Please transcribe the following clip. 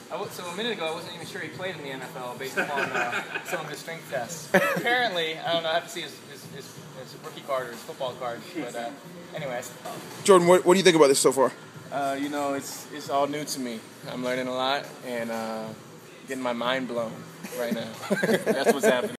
So a minute ago, I wasn't even sure he played in the NFL based upon some of his strength tests. Apparently, I don't know. I have to see his rookie card or his football card. But anyways. Jordan, what do you think about this so far? You know, it's all new to me. I'm learning a lot and getting my mind blown right now. That's what's happening.